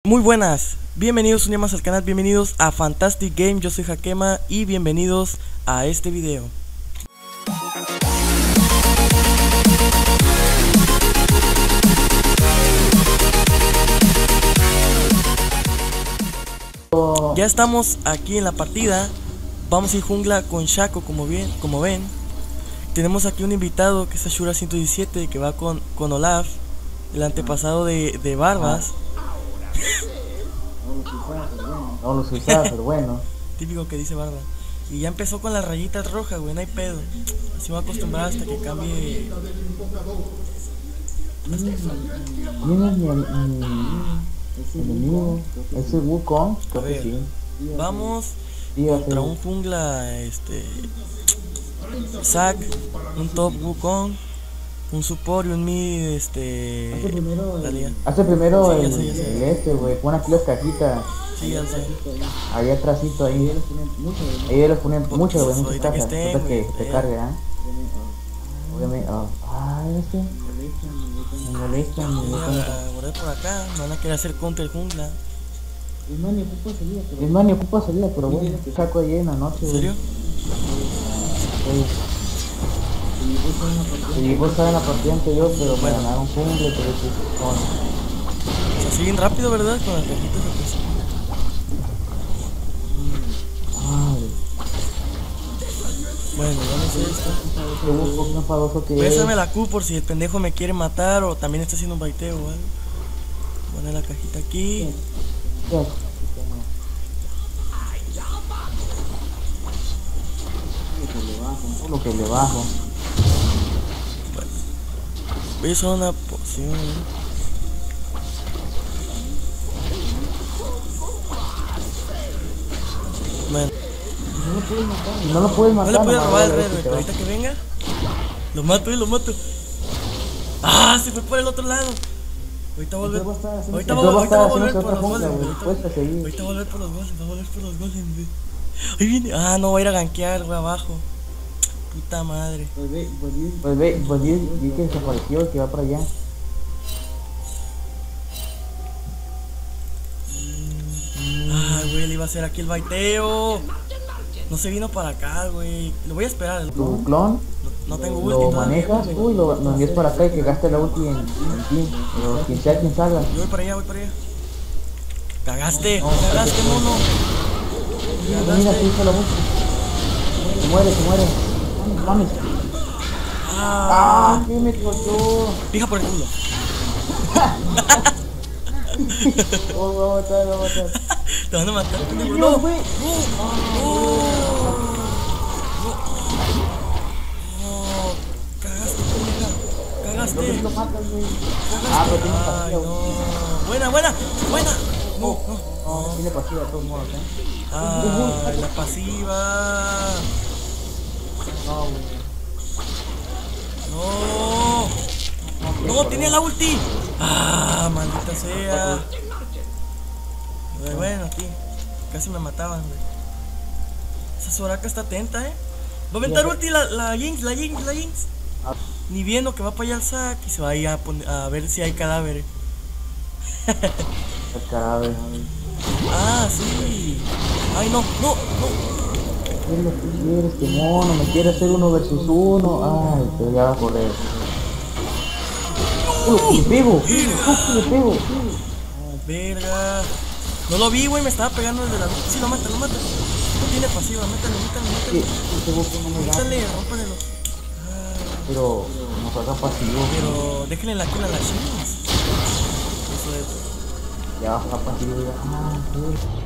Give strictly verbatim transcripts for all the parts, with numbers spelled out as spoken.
Muy buenas, bienvenidos un día más al canal, bienvenidos a Fantastic Game, yo soy Hakema y bienvenidos a este video. Ya estamos aquí en la partida, vamos a ir jungla con Shaco como bien, como ven. Tenemos aquí un invitado que es Ashura ciento diecisiete que va con, con Olaf, el antepasado de, de Barbas. No los usaba, pero bueno. Típico que dice Barba. Y ya empezó con las rayitas rojas, güey, no hay pedo. Así me voy a acostumbrar hasta que cambie. ¿Quién es mi enemigo? ¿Ese Wukong? A ver, vamos contra un jungla, este... Zac, un top Wukong, un support y un mid, este... Hace primero Dalia. el, hace primero Sí, ya el, sé, ya sé. el este, güey. Pon aquí las cajitas. Sí, ya sé. Ahí atrásito, ahí. Ahí les ponen muchas, güey, muchas Ahorita que cajas. estén, Hasta que güey, te eh. cargue, ¿ah? Obviamente, ah, ah, este. Me molesta, me Voy molesta. a guardar por acá, me van a querer hacer contra el jungla. Es más, ni ocupa salida, pero... Es más, ni ocupa salida, pero bueno, saco ahí en la noche, ¿En güey. serio? Y vos estaba en la partida anterior, pero me ganaron jungle, pero eso son... O sea, siguen rápido, ¿verdad? Con las cajitas de presión. Madre. Bueno, ya no sé esto. Te busco un enfadoso que es. Pésame la Q por si el pendejo me quiere matar o también está haciendo un baiteo o algo. Pone la cajita aquí. Ya. Lo que le bajo. Voy a usar una poción. Bueno, No lo puedes matar. no le puede nomás robar el voy a ver red, si güey, te pero va. ahorita que venga, lo mato y lo mato. ¡Ah! Se fue por el otro lado. Ahorita va a volver. Ahorita va a Entonces ahorita va a vas a volver hacer por otra los jungla, golems, güey. güey. Puedes seguir. Ahorita va a volver por los golems, va a volver por los golems, güey. Ahí viene. Ah, no va a ir a gankear, güey, abajo. Puta madre. Pues ve, pues vi, vi que desapareció, que va para allá. Ah, güey, le iba a hacer aquí el baiteo. No se vino para acá, güey. Lo voy a esperar. Tu No, clon no tengo ulti lo todavía. manejas tú y lo, lo envías para acá y que gaste la ulti en, en ti. Pero quien sea quien salga. Yo voy para allá, voy para allá. Cagaste, cagaste, mono. Mira, mira, se hizo la ulti. Se muere, se muere. Mames, mames. Ah, Ah, ¿qué me cortó? pija por el culo. Oh, voy a matar, voy a matar. Te van a matar, pendejo. No, No, güey. no. No, cagaste, pendeja. No Cagaste. lo matas, güey. Ah, pero tiene Ay, pasiva. no. Buena, buena, buena. No, no. No, tiene pasiva de todos modos, eh. Ay, la pasiva. No, güey. No. No, tenía la ulti. Ah, maldita sea. Ay, bueno, tío. Casi me mataban, güey. Esa Soraka está atenta, eh. Va a aventar ulti la, la Jinx, la Jinx, la Jinx. Ni viendo que va para allá al Zac y se va a ir a, poner, a ver si hay cadáveres. El cadáver. Ah, sí. Ay, no, no, no. ¿Qué es lo que quieres, este mono? ¿Me quiere hacer uno versus uno? Ay, pero ya va a correr. ¡Uh, le pego! ¡Uh, le pego! Verga. No lo vi, güey, me estaba pegando desde la... Sí, lo mata, lo mata. No tiene pasiva, métale, métale, Sí, métale. este buco no me da. Métale, rómpale los... Pero no juega pasivo. Pero déjenle la kill a las chinas. Eso es. Ya baja pasivo ya. Ah, sí.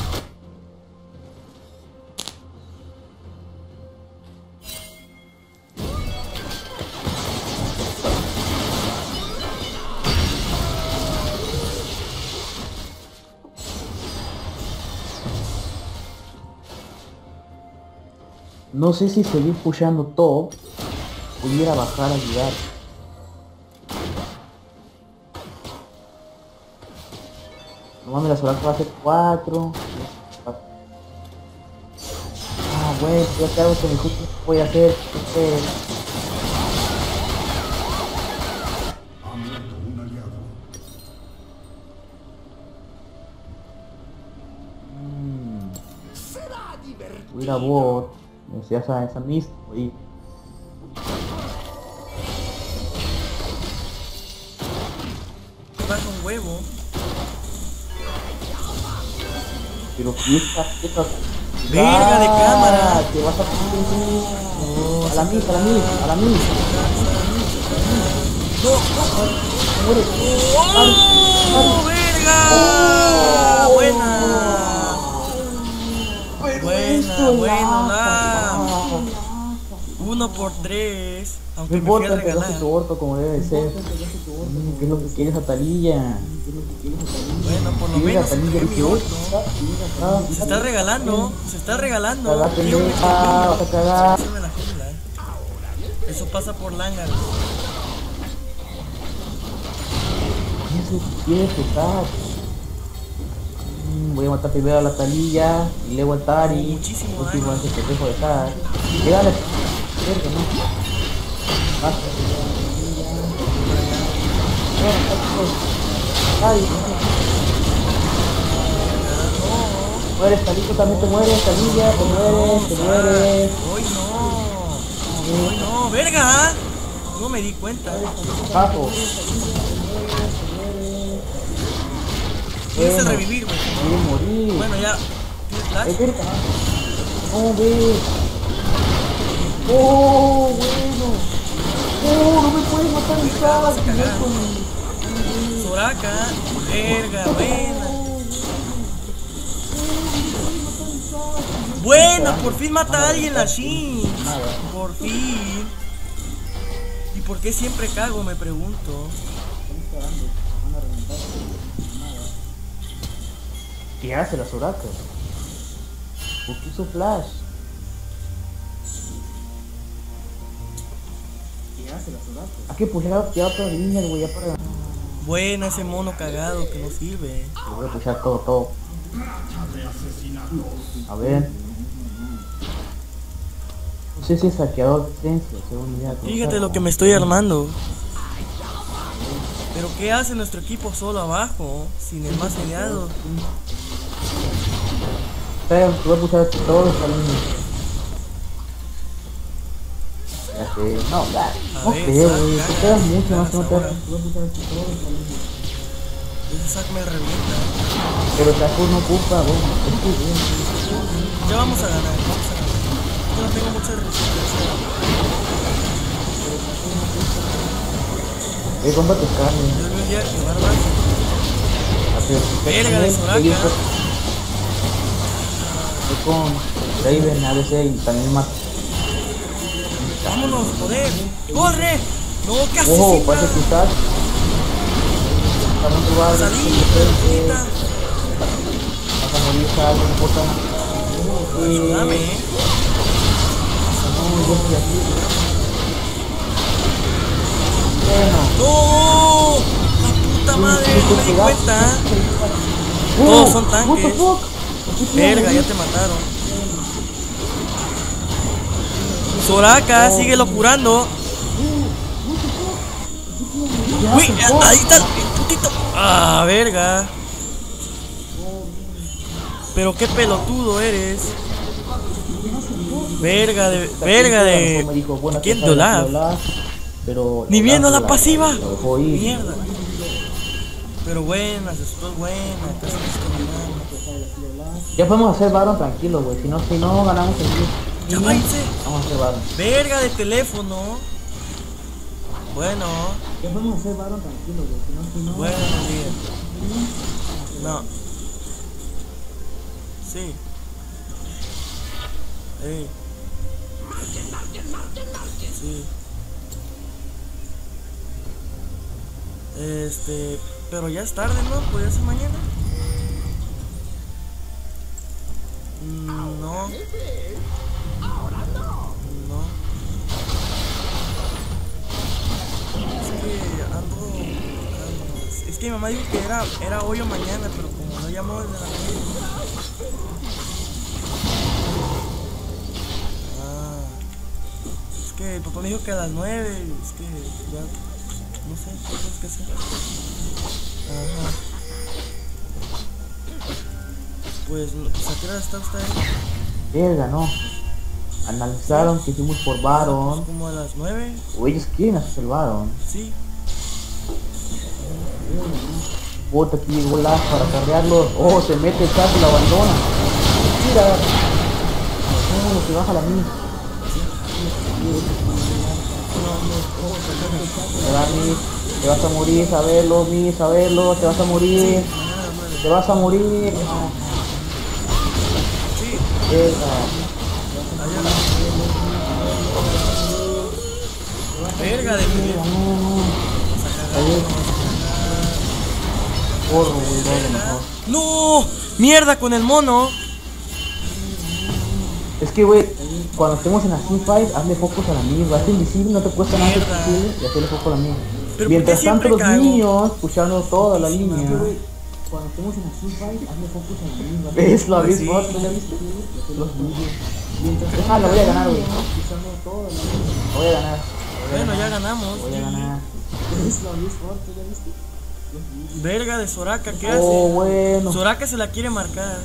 No sé si seguir pushando top pudiera bajar a ayudar. No mames, la Soraka va a ser cuatro. Ah, güey, ya que hago con el justo voy a hacer. Este... Voy a ir a bot. Me decía esa, esa mist. Ahí. Baja un huevo. Pero quita, quita. Verga de cámara. Te vas a No, a la mist, a la mist, a la mist. No, no. Muere. ¡Oh, verga! Buena. Buena, bueno, la. Uno por tres. No Aunque me fui a importa, pegaste regalar. tu orto como debe de ser. Mm, ¿Qué es lo que quieres, Atalilla? Bueno, por lo ¿Quieres menos Atalilla pegué mi dieciocho? orto. Ah, Se está regalando, se está regalando. Caga, Tío, me pendeja, vas a cagar. Hacerme la jungla, eh. Eso pasa por Langar. Eso quieres estar. Mm, Voy a matar primero a la Talilla y luego al Tari. Muchísimo Último daño. antes que te dejo de estar. Llegale. Verga, no. Basta. Bueno, Tari. Mueres, Talito, también te mueres, Talilla, te mueres, te mueres. Hoy no. Hoy no, verga. No me di cuenta. Paso. Quise revivir, güey. Quiere morir. Bueno, ya. ¿Tienes flash? Es verga. No, ve. Oh, bueno. Oh, no me puedes matar en Vas a cagar. casa. Soraka. Verga, buena. Buena, por fin mata a alguien la Shin. Por fin. ¿Y por qué siempre cago? Me pregunto. ¿Qué hace la Soraka? ¿Por qué hizo flash? ¿Qué hace la Soraka? Hay que pushar ya otra línea, güey, ya para... Buena ese mono cagado que no sirve. Voy a pushar todo, todo. A ver. No sé si es saqueador de esencia, según mi idea. Fíjate lo que me estoy armando. Pero ¿qué hace nuestro equipo solo abajo? Sin el más aliado. Espera, te voy a pushar todos los caminos. Ya sé. No, ya. No ver, creo, saca, güey. Te caga, quedas mucho cagas más que no te ahora. Te voy a pushar todos los caminos. Ese sac me revienta. Pero Taku no ocupa, güey. Es que bien. Ya vamos a ganar, vamos a ganar. Yo no tengo mucha resistencia. Eh, cómprate carne. Yo voy a ir a quemar más. Verga de Soraka. Estoy con Raven, A D C y también más. Vámonos, joder. ¡Corre! No, ¿qué haces? Ojo, Simba? parece que estás. Para un lugar. Salí, pero ahorita. Vas a morir, sal, no importa. Ayúdame, eh. No, yo estoy aquí. Bueno. ¡No! ¡La puta madre! No me di cuenta. Todos son tanques. What the fuck? Verga, ya te mataron. Soraka, síguelo curando. Uy, ahí está el putito. Ah, verga. Pero qué pelotudo eres. Verga de. Verga de. ¿Quién? De Olaf. Pero Ni viendo la Olaf pasiva. lo dejó ir. Mierda. Pero buenas, esto es buena. Casi nos combinamos. Ya podemos hacer Baron tranquilos, güey. Si no, si no ganamos el club. Ya váyanse. Vamos a hacer Baron. Verga de teléfono. Bueno. Ya podemos hacer Baron tranquilos, güey. Si no, si no. Bueno, bien. No. Sí. Ey. Sí. Este, pero ya es tarde, ¿no? ¿Podría ser mañana? Mm, no. No. Es que ando, ando- Es que mi mamá dijo que era, era hoy o mañana, pero como no llamó desde la mañana. Ah. Es que mi papá me dijo que a las nueve. Es que ya. No sé, ¿qué tienes que hacer? Ajá. Pues, pues ¿a qué hora está usted ahí? Verga, no. Analizaron que hicimos por Baron. Como a las nueve. O ellos quieren hacer el Baron. Sí. Bota aquí llegó Laz para cargarlo. Oh, se mete el caso y lo abandona. Tira. No, se baja la mí. Te va mi. Te vas a morir, saberlo, mi, saberlo. Te vas a morir. Te vas a morir. Sí. Verga. Verga de mi. Corro, güey, corro mejor. No, mierda con el mono. Es que, güey, cuando estemos en la teamfight, hazle focus a la misma. Es invisible, no te cuesta nada Mierda. invisible y hacerle foco a la misma. Pero Mientras ¿por qué tanto, siempre los caigo? niños puchando toda la línea. Putísima, güey. Cuando estemos en la teamfight, hazle focus a la misma. Es la Pues misma, sí. ¿ya viste? Los niños. Mientras ah, la voy a ganar, güey. Voy a ganar. Bueno, ya ganamos. Voy a ganar. Verga de Soraka, ¿qué Oh, hace? bueno. Soraka se la quiere marcar.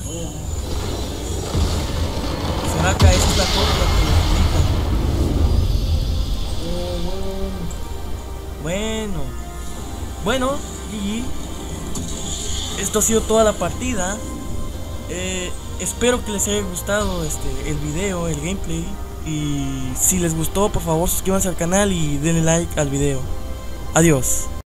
Soraka, esa es la cosa que necesita. Bueno. Bueno, G G. Esto ha sido toda la partida. Eh, espero que les haya gustado este, el video, el gameplay. Y si les gustó, por favor suscríbanse al canal y denle like al video. Adiós.